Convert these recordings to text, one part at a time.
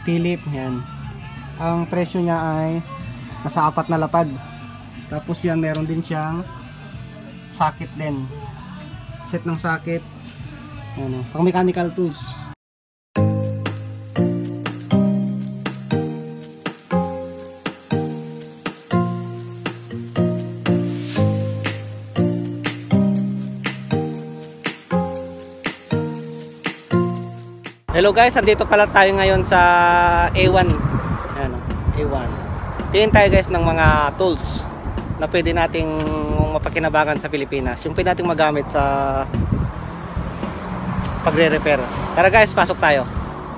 Philip. Yan. Ang presyo niya ay nasa 4 na lapad. Tapos yan, meron din siyang socket din. Set ng socket. Yan, pang mechanical tools. Hello guys, andito pala tayo ngayon sa A1. Ayan, A1. Tingin tayo guys ng mga tools na pwede nating mapakinabangan sa Pilipinas. Yung pwede nating magamit sa pagre-repair. Tara guys, pasok tayo.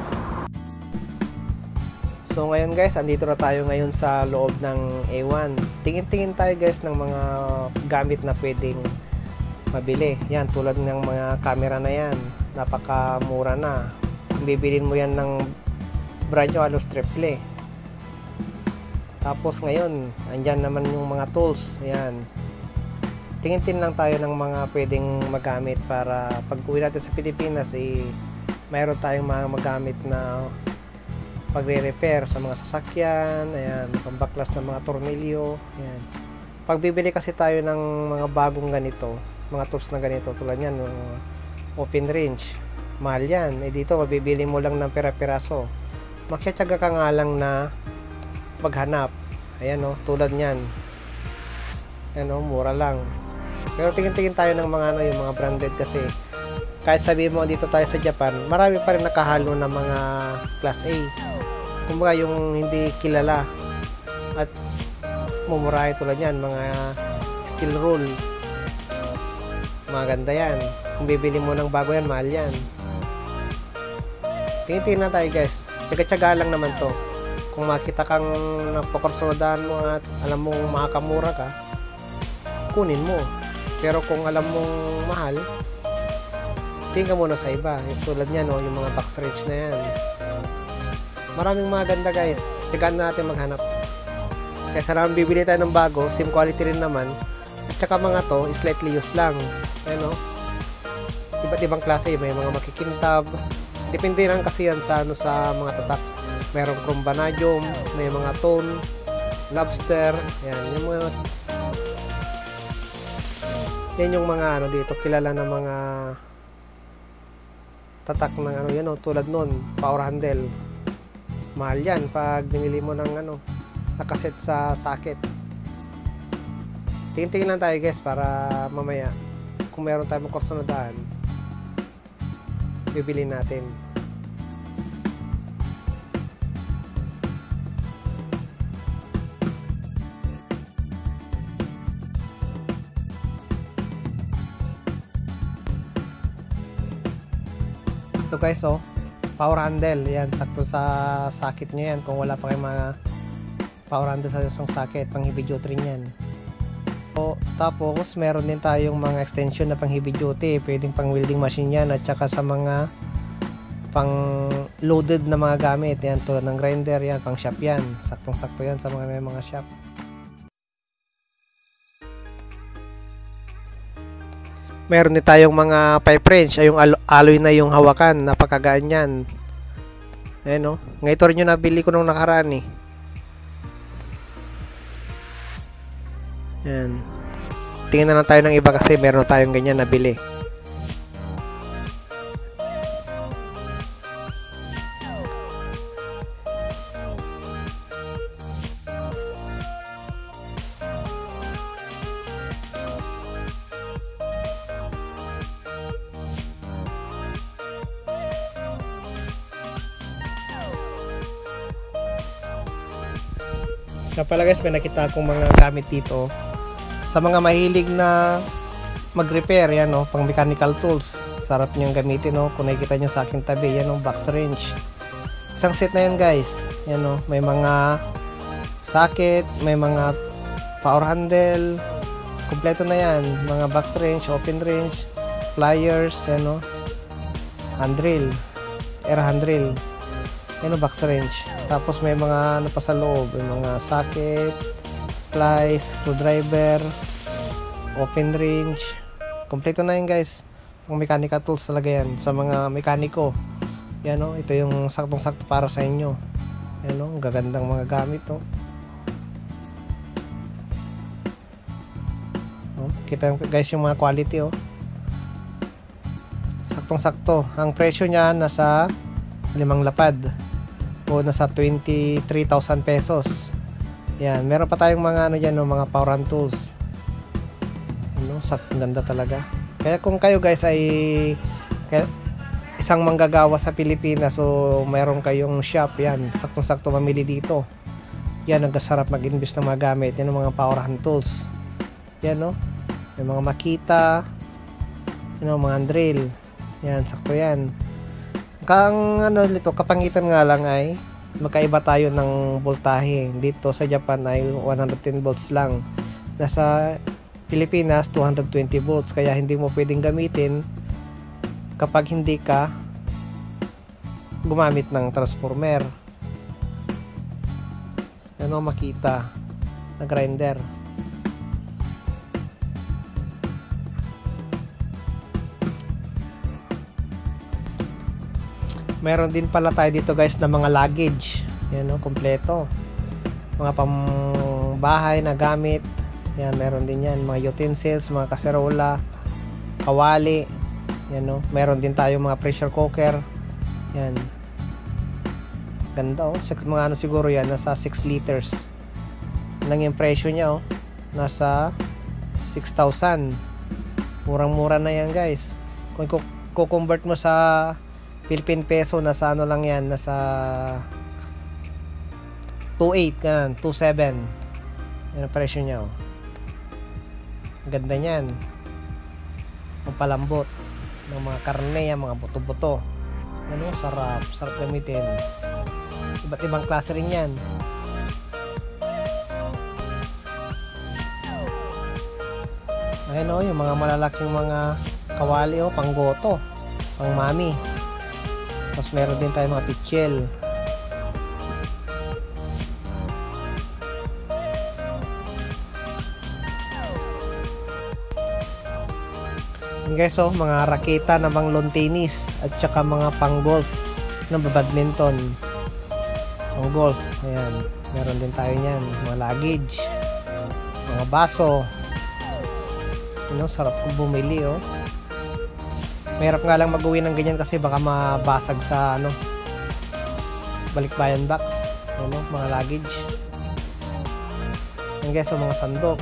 So ngayon guys, andito na tayo ngayon sa loob ng A1. Tingin-tingin tayo guys ng mga gamit na pwedeng mabili. Yan, tulad ng mga camera na yan. Napakamura na. Bibilin mo yan ng brand nyo, halos triple. Tapos ngayon, andyan naman yung mga tools. Ayan. Tingin-tingin lang tayo ng mga pwedeng magamit para pag uwi natin sa Pilipinas, mayroon tayong mga magamit na pagre-repair sa mga sasakyan. Ayan, pambaklas ng mga tornilyo. Ayan. Pag bibili kasi tayo ng mga bagong ganito, mga tools na ganito, tulad yan, open range, mahal yan. Dito mabibili mo lang ng pera-peraso. Magtsatsaga ka nga lang na maghanap. Ayan o, tulad nyan. Ayan o, mura lang. Pero tingin-tingin tayo ng mga yung mga branded kasi kahit sabihin mo dito tayo sa Japan, marami pa rin nakahalo ng mga class A. Kumbaga yung hindi kilala at mumurahin, tulad yan, mga steel rule. Maganda yan. Kung bibili mo ng bago yan, mahal yan. Tingin-tingin na tayo guys. Tsaga-tsaga lang naman to. Kung makita kang napakorsodahan mo at alam mong makakamura ka, kunin mo. Pero kung alam mong mahal, tingin ka muna sa iba. Tulad niyan, yung mga box range na yan. Maraming maganda guys. Tsagaan na natin maghanap. Kaysa naman bibili tayo ng bago, same quality rin naman. At saka mga to, slightly used lang. Ayan o. Iba't ibang klase. May mga makikintab. Depende lang kasi yan sa, sa mga tatak. Merong chrome vanadium, may mga tone, lobster. Yan yung mga dito, kilala na mga tatak ng yan tulad nun, power handle. Mahal yan pag binili mo ng nakaset sa socket. Tingin-tingin lang tayo guys para mamaya kung meron tayong kurso na daan, bibili natin. Ito guys power handle yan, sakto sa socket nyo yan kung wala pa kayong mga power handle sa isang socket, pang heavy duty rin yan. Tapos meron din tayong mga extension na pang heavy duty, pwedeng pang welding machine yan, at saka sa mga pang loaded na mga gamit yan, tulad ng grinder yan, pang shop yan, saktong sakto yan sa mga may mga shop. Meron din tayong mga pipe wrench, ay yung alloy na yung hawakan, napakagaan yan. Ayan ngayon rin yung nabili ko nung nakaraan Yan. Tingnan na lang tayo ng iba kasi meron tayong ganyan nabili. Kaya pala guys, may nakita akong mga gamit dito sa mga mahilig na mag-repair. Yan pang mechanical tools. Sarap niyang gamitin kung nakikita niyo sa aking tabi. Yan box wrench. Isang set na yan guys. Yan may mga socket, may mga power handle. Kompleto na yan. Mga box wrench, open wrench, pliers, hand drill, air hand drill. Box wrench. Tapos may mga pa sa loob, may mga socket, plies, screwdriver, open wrench. Kompleto na yan guys. Ang mechanical tools talaga yan sa mga mekaniko. Yan o, ito yung saktong-sakto para sa inyo. Yan o, gagandang mga gamit o. Kita guys yung mga quality o. Saktong-sakto. Ang presyo niya nasa 5 lapad o nasa 23,000 pesos. Yan, meron pa tayong mga ano dyan, no, mga power hand tools. Ano, ganda talaga. Kaya kung kayo guys ay isang manggagawa sa Pilipinas o meron kayong shop, yan, saktong-sakto mamili dito. Yan, nagkasarap mag-invest ng mga gamit. Yan ang mga power hand tools. Yan no, may mga Makita, you know, mga drill. Yan, sakto yan. Kang ano nito, kapangitan nga lang ay magkaiba tayo ng voltahe. Dito sa Japan ay 110 volts lang. Nasa Pilipinas 220 volts, kaya hindi mo pwedeng gamitin kapag hindi ka gumamit ng transformer. Ano Makita na grinder. Meron din pala tayo dito guys na mga luggage. Yan o, kompleto. Mga pambahay na gamit. Yan, meron din yan. Mga utensils, mga kaserola, kawali. Yan o. Meron din tayo mga pressure cooker. Yan. Ganda o. Mga ano siguro yan, nasa 6 liters. Lang yung presyo niya o. Nasa 6,000. Murang-mura na yan guys. Kung i-convert mo sa Philippine peso, nasa ano lang yan, nasa 2.8 ganun, 2.7. Yan ang presyo niya oh. Ganda niyan. Ang palambot ng mga karne, yan, mga buto-buto. Ano, sarap gamitin. Iba't ibang klase rin yan. Ayun oh, yung mga malalaking mga kawali oh, panggoto, pang mami. Tapos meron din tayo mga pichel. Guys, oh, mga raketa na pang lawn tennis at saka mga pang golf na badminton. Pang golf, ayan. Meron din tayo niyan, mga luggage, mga baso. Ano, sarap kong bumili, oh. Mahirap nga lang mag-uwi ng ganyan kasi baka mabasag sa ano, balikbayan box, ano, mga luggage. Yan guys, so mga sandok.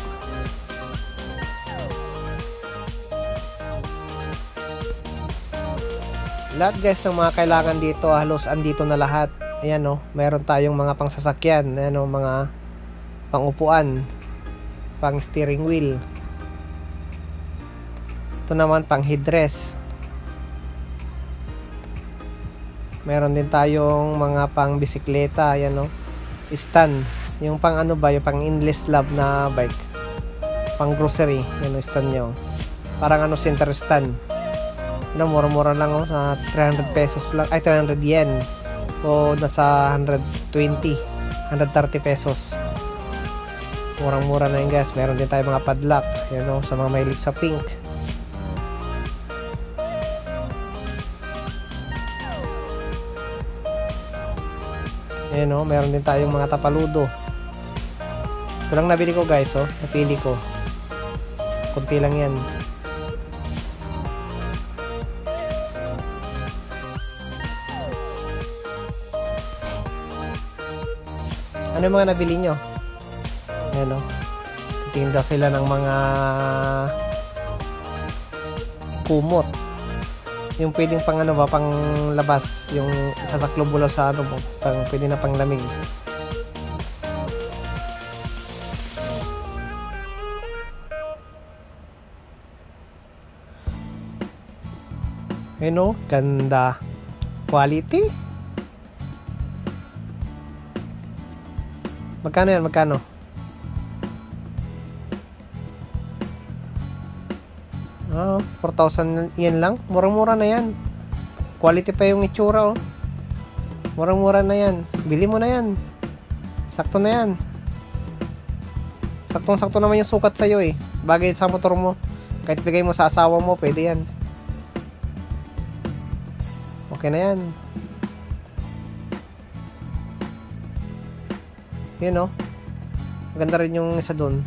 Lahat guys ng mga kailangan dito, halos andito na lahat. Ayan no, mayroon tayong mga pang sasakyan, ayan no, mga pang upuan, pang steering wheel. Ito naman pang headrest. Meron din tayong mga pang bisikleta, ayan no, stand. Yung pang ano ba, yung pang endless love na bike, pang grocery, yan o stand nyo. Parang ano, center stand. Ano, mura-mura lang oh, sa 300 pesos lang, ay 300 yen. O nasa 120, 130 pesos. Murang-mura na yun guys. Meron din tayo mga padlock, yan o, sa mga mahilig sa pink. Ayan o, meron din tayong mga tapaludo. Ito lang nabili ko guys o, napili ko. Kunti lang yan. Ano yung mga nabili nyo? Ayan o, titingin daw sila ng mga kumot. Yung pwedeng pang ano ba, pang labas, yung sasaklo bula sa ano po, pang pwede na pang lamig. Ayun o, ganda. Quality. Magkano yan? Magkano? Oh, 4,000 yen lang. Murang-mura na yan. Quality pa yung itsura oh. Murang-mura na yan. Bili mo na yan. Sakto na yan. Saktong-sakto naman yung sukat sa'yo eh. Bagay sa motor mo. Kahit bigay mo sa asawa mo, pwede yan. Okay na yan. Yun oh. Maganda rin yung isa doon.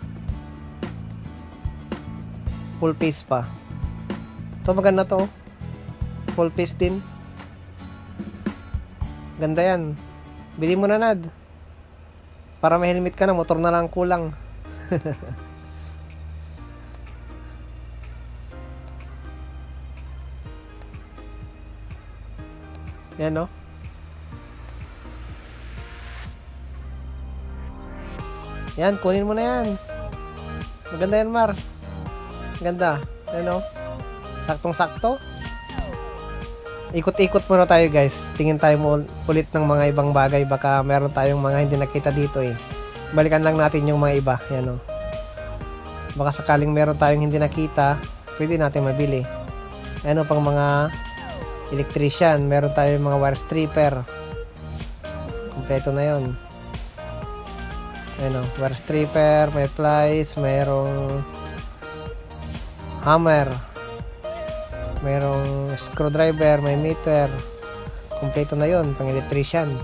Full face pa. Ito maganda to. Full face din. Ganda yan. Bili mo na, Nad. Para may helmet ka na, motor na lang kulang. Yan no. Yan, kunin mo na yan. Maganda yan, Mar. Ganda. Yan no. Saktong-sakto. Ikot-ikot muna tayo, guys. Tingin tayo ulit ng mga ibang bagay. Baka meron tayong mga hindi nakita dito eh. Balikan lang natin yung mga iba. Yan o. Baka sakaling meron tayong hindi nakita, pwede natin mabili. Ano pang mga electrician. Meron tayong mga wire stripper. Kompleto na yon. Ano, wire stripper, may plies, mayroong hammer, mayroong screwdriver, may meter. Kompleto na yon, pang electrician.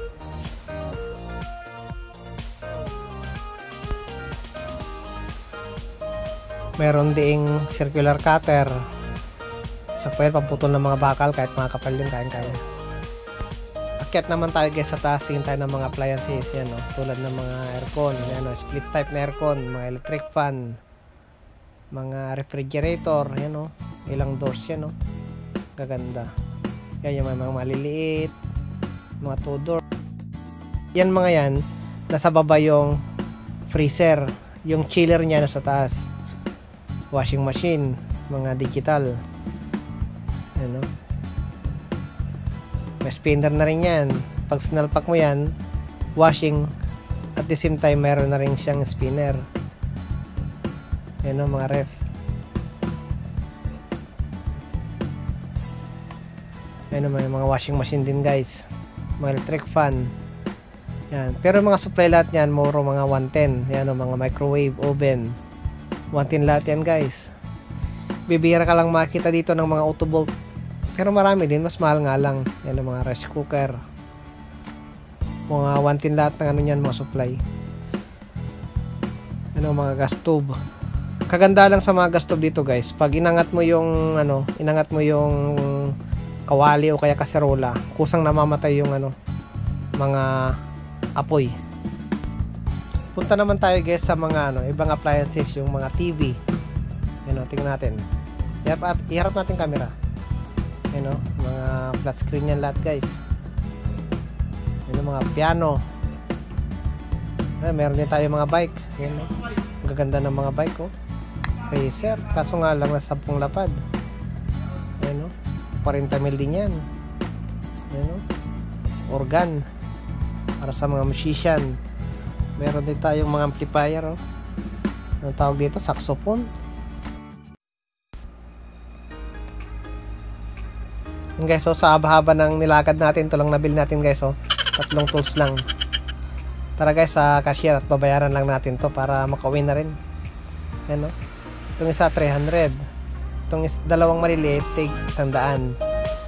Meron ding circular cutter. Sa pwede pamputol ng mga bakal, kahit mga kapal yun, kaya. Akyat naman tayo guys sa taas, tingin tayo ng mga appliances yan, no? Tulad ng mga aircon, yan, no? Split type na aircon, mga electric fan, mga refrigerator, yan no? Ilang doors yan no? Gaganda. Yan yung mga maliliit, mga 2 door. Yan mga yan, nasa baba yung freezer, yung chiller niya nasa taas. Washing machine, mga digital. Yan no? May spinner na rin yan. Pag sinalpak mo yan, washing, at the same time meron na rin siyang spinner. Yan o, mga ref. Yan o, may mga washing machine din guys. Mga electric fan. Yan. Pero mga supply lahat yan, moro mga 110. Yan o, mga microwave oven. 110 lahat yan guys. Bibihira ka lang makita dito ng mga auto bolt. Pero marami din, mas mahal nga lang. Yan o, mga rice cooker. Mga 110 lahat ng ano yan, mga supply. Ano, mga gas tube. Kaganda lang sa mga gas tube dito guys, pag inangat mo yung ano, inangat mo yung kawali o kaya kaserola, kusang namamatay yung ano, mga apoy. Punta naman tayo guys sa mga ano, ibang appliances, yung mga TV. Yan o, tingnan natin. Iharap natin camera. Yan o, mga flat screen yan lahat guys. Yan o, mga piano. Meron din tayo mga bike. Yan o, magaganda ng mga bike o. Racer, kaso nga lang nasa 10 lapad. Ayan o, 40 mil din yan. Ayan o, organ para sa mga musician. Meron din tayong mga amplifier o. Ang tawag dito, saxophone. Yan guys o, sa haba-haba ng nilakad natin, ito lang nabili natin guys o. 3 tools lang. Tara guys, sa cashier at babayaran lang natin to para makauwi na rin. Ayan o, itong isa 300, itong dalawang maliliit tig 100.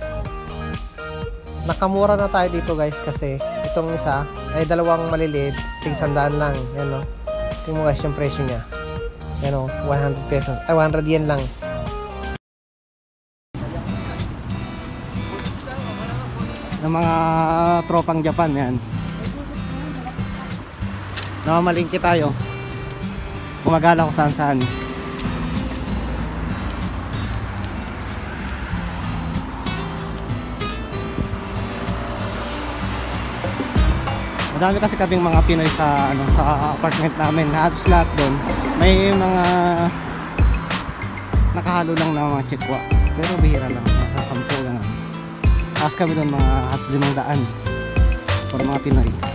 Nakamura na tayo dito guys, kasi itong isa ay dalawang maliliit tig 100 lang. Yan o, tingnan mo guys yung presyo nya. Yan o, 100 pesos, ay 100 yen lang. Ng mga tropang Japan yan, namamalingki tayo, gumagala ko saan saan. Madami kasi kaming mga Pinoy sa ano, sa apartment namin. Halos lahat doon may mga nakahalo lang na mga chikwa, pero bihira lang, nasa 10 lang. Taas kami doon mga halos 500 para mga Pinoy.